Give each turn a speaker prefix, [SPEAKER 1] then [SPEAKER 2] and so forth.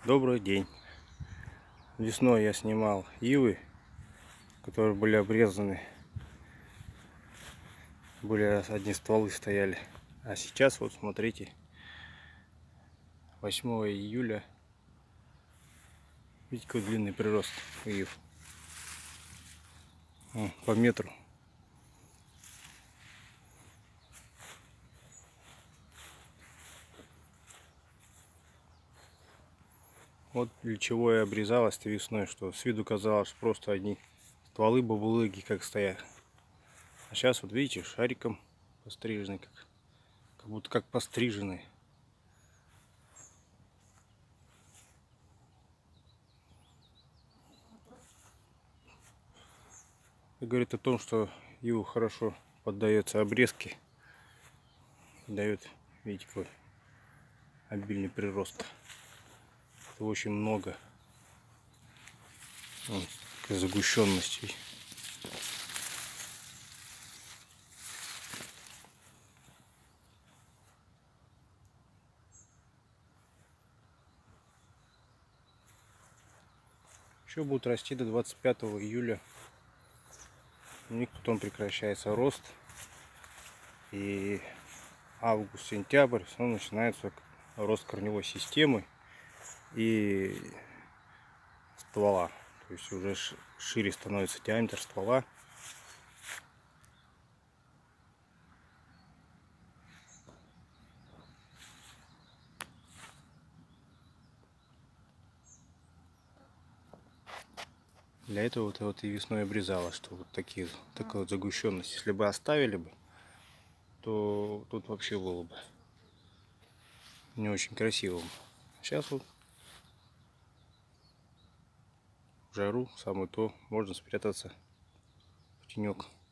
[SPEAKER 1] Добрый день. Весной я снимал ивы, которые были обрезаны. Были одни стволы стояли. А сейчас вот смотрите, 8 июля. Видите, какой длинный прирост ив. По метру. Вот для чего я обрезалась-то весной, что с виду казалось просто одни стволы бабулыги как стоят. А сейчас вот видите, шариком постриженный, как будто как постриженный. Это говорит о том, что иву хорошо поддается обрезке. Дает, видите, какой обильный прирост. Это очень много загущенностей. Еще будут расти до 25 июля. У них потом прекращается рост. И август-сентябрь снова начинается рост корневой системы и ствола. То есть уже шире становится диаметр ствола. Для этого вот и весной обрезала, что вот такая вот загущенность. Если бы оставили бы, то тут вообще было бы не очень красиво. Сейчас вот в жару самое то, можно спрятаться в тенек.